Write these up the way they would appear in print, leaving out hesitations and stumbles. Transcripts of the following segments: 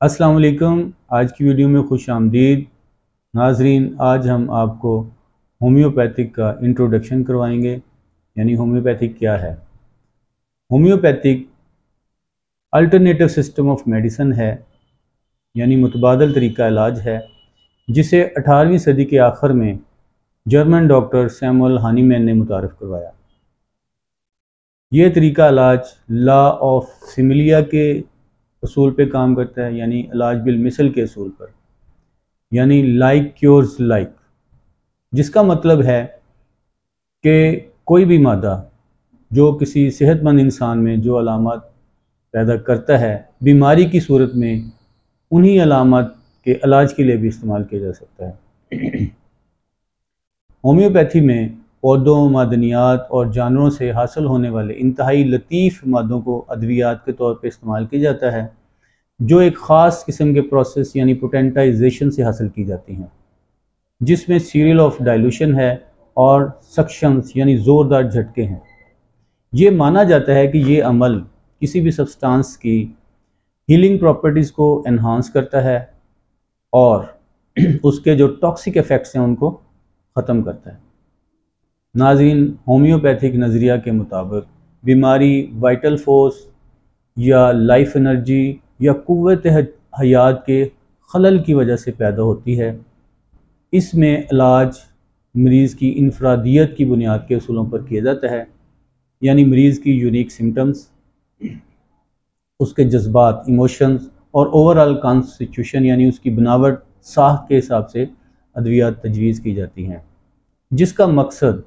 अस्सलाम वालेकुम। आज की वीडियो में खुश आमदीद नाजरीन। आज हम आपको होम्योपैथिक का इंट्रोडक्शन करवाएंगे, यानी होम्योपैथिक क्या है। Homeopathic alternative system of medicine है, यानी मुतबादल तरीका इलाज है, जिसे 18वीं सदी के आखिर में जर्मन डॉक्टर सैमुअल हानीमैन ने मुतारफ़ करवाया। ये तरीका इलाज लॉ ऑफ सिमिलिया के असूल पे काम करता है, यानी इलाज बिल मिसल के असूल पर, यानी लाइक क्योर्स लाइक, जिसका मतलब है कि कोई भी मादा जो किसी सेहतमंद इंसान में जो अलामत पैदा करता है, बीमारी की सूरत में उन्हीं अलामत के इलाज के लिए भी इस्तेमाल किया जा सकता है। होम्योपैथी में पौधों, मादनियात और जानवरों से हासिल होने वाले इंतहाई लतीफ़ मादों को अद्वियात के तौर पर इस्तेमाल किया जाता है, जो एक ख़ास किस्म के प्रोसेस यानी पोटेंटाइजेशन से हासिल की जाती हैं, जिसमें सीरियल ऑफ डाइल्यूशन है और सक्शंस यानी ज़ोरदार झटके हैं। ये माना जाता है कि ये अमल किसी भी सब्सटेंस की हीलिंग प्रॉपर्टीज़ को एनहांस करता है और उसके जो टॉक्सिक इफ़ेक्ट्स हैं उनको ख़त्म करता है। नाज़रीन, होम्योपैथिक नज़रिया के मुताबिक बीमारी वाइटल फोर्स या लाइफ एनर्जी या कुव्वत हयात के खलल की वजह से पैदा होती है। इसमें इलाज मरीज़ की इनफरादियत की बुनियाद के असूलों पर किया जाता है, यानी मरीज़ की यूनिक सिम्टम्स, उसके जज्बात, इमोशंस और ओवरऑल कॉन्स्टिट्यूशन यानी उसकी बनावट साख के हिसाब से अद्वियात तजवीज़ की जाती हैं, जिसका मकसद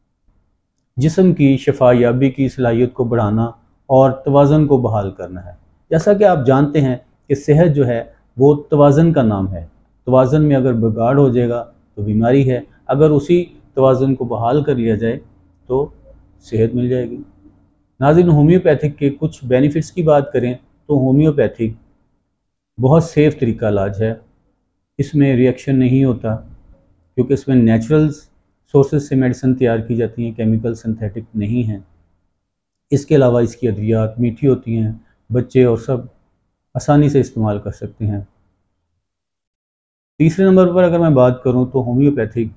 जिस्म की शफायाबी की सलाहियत को बढ़ाना और तवाज़न को बहाल करना है। जैसा कि आप जानते हैं कि सेहत जो है वो तवाज़न का नाम है। तवाज़न में अगर बिगाड़ हो जाएगा तो बीमारी है, अगर उसी तवाज़न को बहाल कर लिया जाए तो सेहत मिल जाएगी। नाज़रीन, होम्योपैथिक के कुछ बेनिफिट्स की बात करें तो होम्योपैथिक बहुत सेफ़ तरीका इलाज है। इसमें रिएक्शन नहीं होता क्योंकि इसमें नेचुरल सोर्सेज से मेडिसिन तैयार की जाती हैं, केमिकल सिंथेटिक नहीं हैं। इसके अलावा इसकी अद्वियात मीठी होती हैं, बच्चे और सब आसानी से इस्तेमाल कर सकते हैं। तीसरे नंबर पर अगर मैं बात करूं तो होम्योपैथिक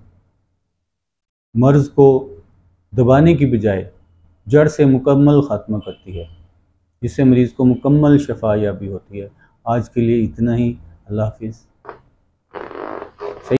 मर्ज़ को दबाने की बजाय जड़ से मुकम्मल ख़ात्मा करती है, जिससे मरीज़ को मुकम्मल शफा याबी होती है। आज के लिए इतना ही। अल्लाह हाफ़िज़।